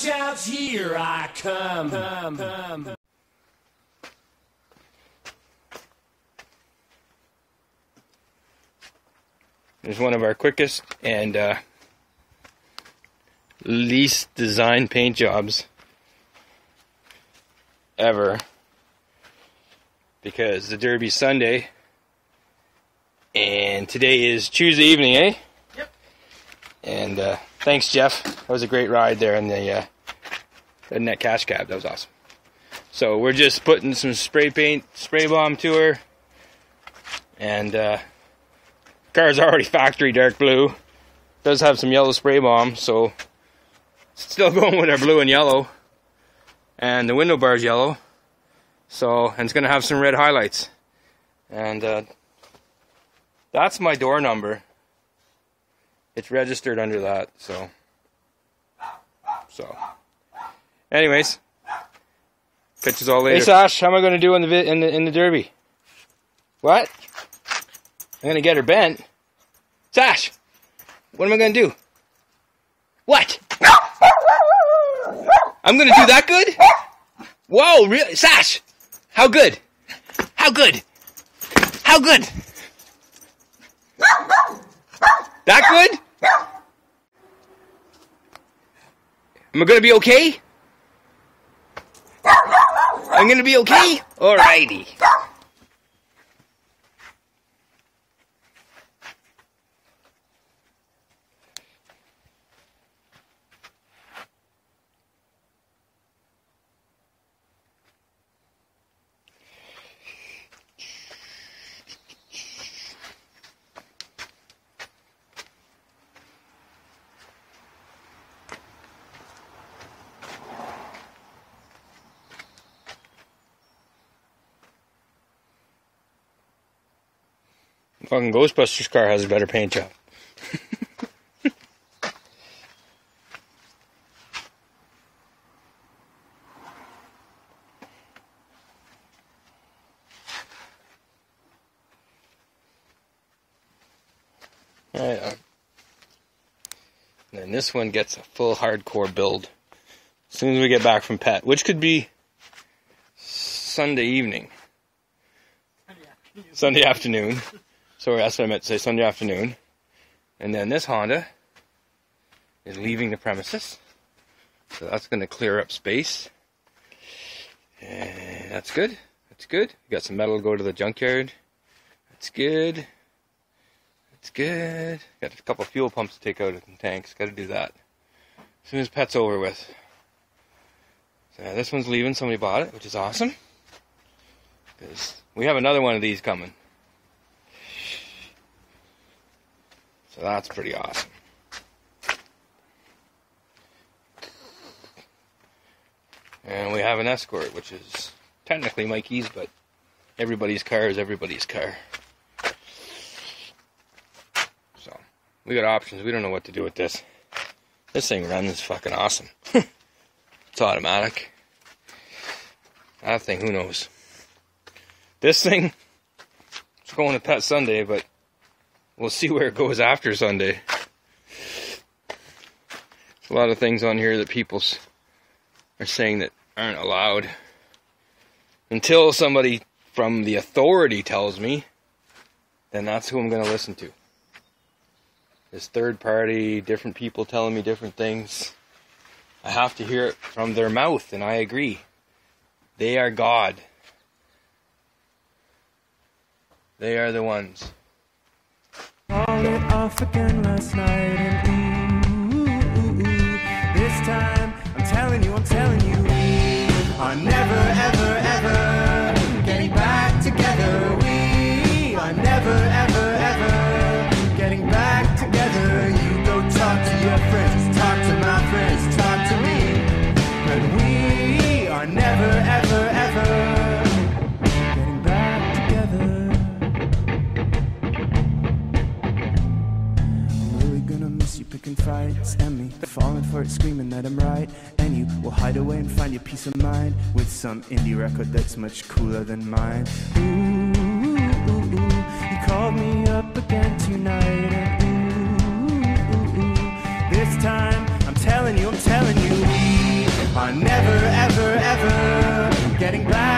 watch out, here I come. There's one of our quickest and least designed paint jobs ever, because the Derby's Sunday and today is Tuesday evening, eh? Yep. And thanks, Jeff. That was a great ride there in the net cash cab. That was awesome. So we're just putting some spray bomb to her, and car's already factory dark blue. Does have some yellow spray bomb, so still going with our blue and yellow, and the window bar's yellow. So, and it's gonna have some red highlights, and that's my door number. It's registered under that. So, anyways, catch us all later. Hey Sash, how am I gonna do in the Derby? What? I'm gonna get her bent. Sash, what am I gonna do? What? I'm gonna do that good? Whoa, really? Sash, how good? How good? How good? That good? Am I gonna be okay? I'm gonna be okay? Alrighty. Fucking Ghostbusters car has a better paint job. Alright, and then this one gets a full hardcore build as soon as we get back from Pet, which could be Sunday evening. Sunday afternoon. Sorry, that's what I meant to say, Sunday afternoon. And then this Honda is leaving the premises. So that's going to clear up space. And that's good. That's good. We got some metal to go to the junkyard. That's good. That's good. Got a couple of fuel pumps to take out of the tanks. Got to do that as soon as Pet's over with. So this one's leaving. Somebody bought it, which is awesome. Because we have another one of these coming. So that's pretty awesome. And we have an Escort, which is technically Mikey's, but everybody's car is everybody's car. So, we got options. We don't know what to do with this. This thing runs fucking awesome. It's automatic. That thing, who knows? This thing, it's going to Pet Sunday, but we'll see where it goes after Sunday. There's a lot of things on here that people are saying that aren't allowed. Until somebody from the authority tells me, then that's who I'm going to listen to. This third party, different people telling me different things. I have to hear it from their mouth, and I agree. They are God. They are the ones. Called it off again last night, and ooh, this time I'm telling you, we are never, ever, ever getting back together. We are never, ever, ever getting back together. You go talk to your friends, talk to my friends, talk to me, but we are never, ever, ever getting back together. You picking fights and me falling for it, screaming that I'm right, and you will hide away and find your peace of mind with some indie record that's much cooler than mine. Ooh, you called me up again tonight, and ooh, this time I'm telling you, are never, ever, ever getting back.